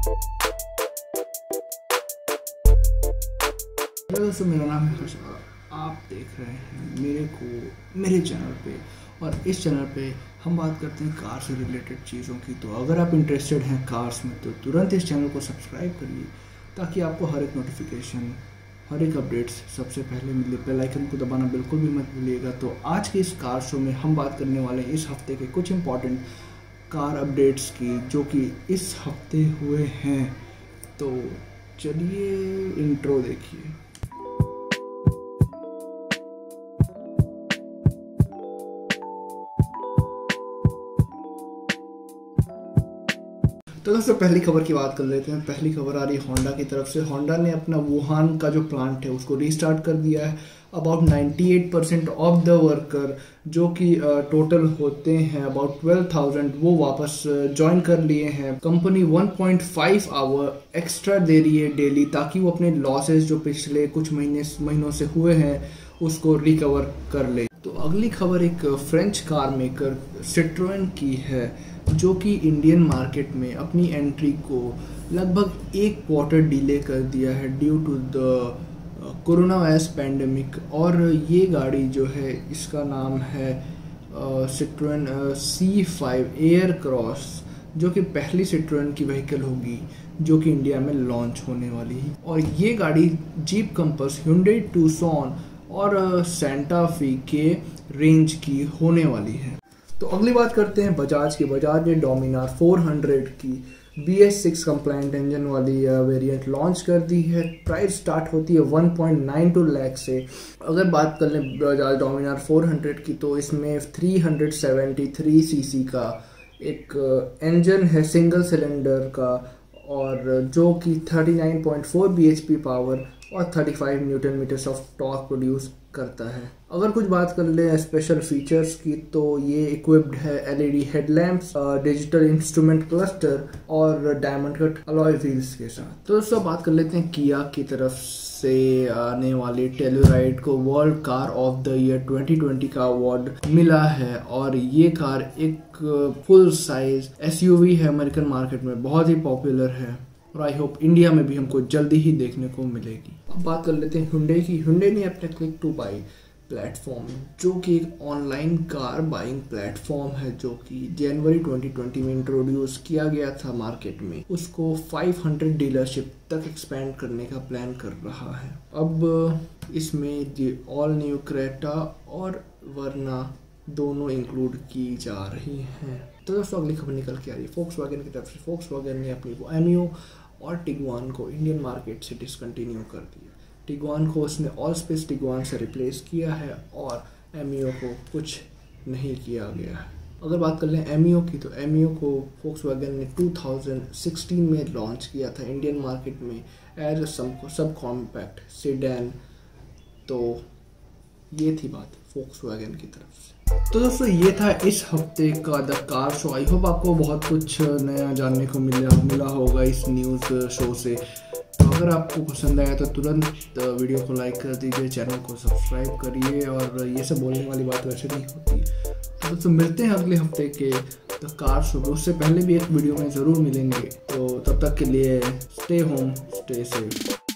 दोस्तों, मेरा नाम है हर्ष। आप देख रहे हैं मेरे चैनल पे, और इस चैनल पे हम बात करते हैं कार से रिलेटेड चीज़ों की। तो अगर आप इंटरेस्टेड हैं कार्स में तो तुरंत इस चैनल को सब्सक्राइब करिए, ताकि आपको हर एक नोटिफिकेशन, हर एक अपडेट्स सबसे पहले मिले। बेल आइकन को दबाना बिल्कुल भी मत भूलिएगा। तो आज के इस कार शो में हम बात करने वाले हैं इस हफ्ते के कुछ इंपॉर्टेंट कार अपडेट्स की, जो कि इस हफ्ते हुए हैं। तो चलिए इंट्रो देखिए। तो दोस्तों, पहली खबर की बात कर लेते हैं। पहली खबर आ रही है होंडा की तरफ से। होंडा ने अपना वुहान का जो प्लांट है उसको रीस्टार्ट कर दिया है। अबाउट 98% ऑफ द वर्कर, जो कि टोटल होते हैं अबाउट 12,000, वो वापस ज्वाइन कर लिए हैं। कंपनी 1.5 आवर एक्स्ट्रा दे रही है डेली, ताकि वो अपने लॉसेस जो पिछले कुछ महीनों से हुए हैं उसको रिकवर कर ले। तो अगली खबर एक फ्रेंच कार मेकर सिट्रोएन की है, जो कि इंडियन मार्केट में अपनी एंट्री को लगभग 1 क्वार्टर डिले कर दिया है due to the corona virus pandemic. और ये गाड़ी जो है, इसका नाम है सिट्रोएन C5 एयर क्रॉस, जो कि पहली सिट्रोएन की व्हीकल होगी जो कि इंडिया में लॉन्च होने वाली है। और ये गाड़ी जीप कंपास, Hyundai Tucson और सेंटा फी के रेंज की होने वाली है। तो अगली बात करते हैं बजाज की। बजाज ने डोमिनार 400 की BS6 कंप्लाइंट इंजन वाली वेरिएंट लॉन्च कर दी है। प्राइस स्टार्ट होती है 1.92 लाख से। अगर बात कर लें बजाज डोमिनार 400 की, तो इसमें 373 सीसी का एक इंजन है सिंगल सिलेंडर का, और जो कि 39.4 bhp पावर और 35 newton meters of torque produce करता है। अगर कुछ बात कर ले स्पेशल फीचर्स की, तो ये इक्विप्ड है LED headlamps, digital instrument cluster और डायमंड कट अलॉय व्हील्स के साथ। तो दोस्तों, बात कर लेते हैं किया की तरफ से आने वाली टेलुराइड को world car of the year 2020 का अवार्ड मिला है। और ये कार एक फुल साइज SUV है, अमेरिकन मार्केट में बहुत ही पॉपुलर है, और आई होप इंडिया में भी हमको जल्दी ही देखने को मिलेगी। अब बात कर लेते हैं Hyundai की। Hyundai ने अपने क्लिक टू बाई प्लेटफॉर्म, जो कि एक ऑनलाइन कार बाइंग प्लेटफॉर्म है, जो कि जनवरी 2020 में इंट्रोड्यूस किया गया था मार्केट में, उसको 500 डीलरशिप तक एक्सपेंड करने का प्लान कर रहा है। अब इसमें ऑल न्यू क्रेटा और वर्ना दोनों इंक्लूड की जा रही हैं। तो दोस्तों, अगली खबर निकल के आ रही है Volkswagen की तरफ से। Volkswagen ने अपनी एमियो और टिगुआन को इंडियन मार्केट से डिसकंटिन्यू कर दिया। टिगुआन को उसने ऑल स्पेस टिगुआन से रिप्लेस किया है, और एमियो को कुछ नहीं किया गया है। अगर बात कर लें एमियो की, तो एमियो को Volkswagen ने 2016 में लॉन्च किया था इंडियन मार्केट में as a sub compact sedan. तो ये थी बात Volkswagen की तरफ से। तो दोस्तों, ये था इस हफ्ते का the car show. I hope आपको बहुत कुछ नया जानने को मिला होगा इस न्यूज़ शो से। तो अगर आपको पसंद आया तो तुरंत वीडियो को लाइक कर दीजिए, चैनल को सब्सक्राइब करिए, और ये सब बोलने वाली बात वैसे नहीं होती। तो दोस्तों, मिलते हैं अगले हफ्ते के द कार शो। उससे पहले भी एक वीडियो में ज़रूर मिलेंगे। तो तब तक के लिए स्टे होम, स्टे सेफ।